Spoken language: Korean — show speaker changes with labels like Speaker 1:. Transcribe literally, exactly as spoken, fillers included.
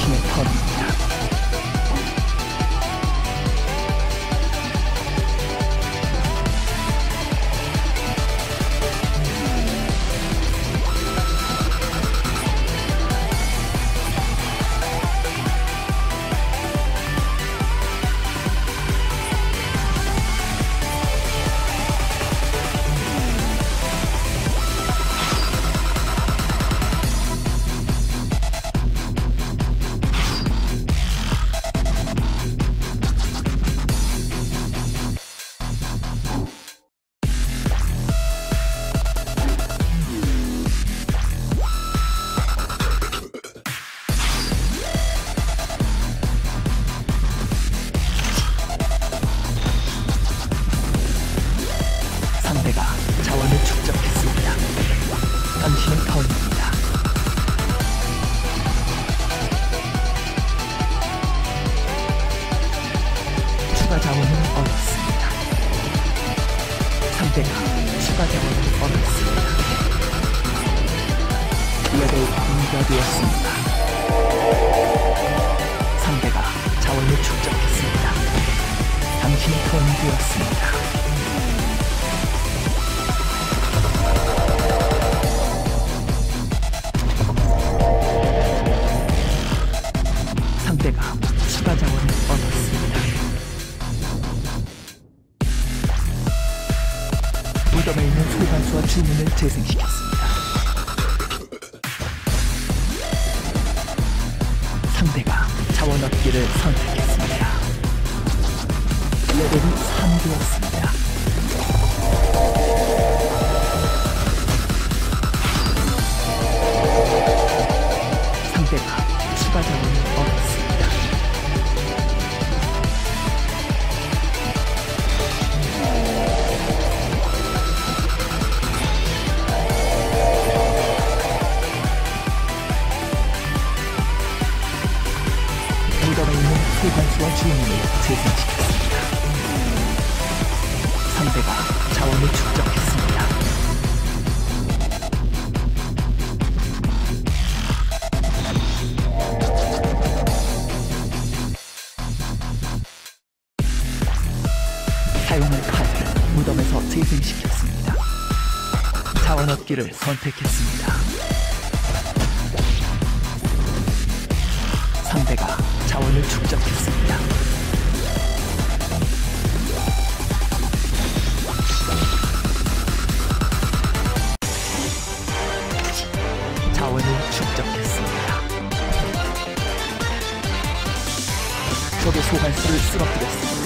Speaker 1: 당신의 턴입니다. 상대가 자원을 축적했습니다. 당신의 턴입니다. 추가 자원을 얻었습니다. 상대가 추가 자원을 얻었습니다. 레벨 이가 되었습니다. 상대가 자원을 축적했습니다. 당신의 턴이 되었습니다. 상대가 추가 자원을 얻었습니다. 무덤에 있는 소관수와 주문을 재생시켰습니다. 상대가 자원 얻기를 선택했습니다. 레벨이 삼 되었습니다. 상대가 추가 자원을 얻었습니다. 무덤에 있는 소관수와 주인을 재생시켰습니다. 상대가 자원을 축적했습니다. 사용할 카드를 무덤에서 재생시켰습니다. 자원 얻기를 선택했습니다. 상대가 자원을 축적했습니다. 자원을 축적했습니다. 적의 소관수를 쓰러뜨렸습니다.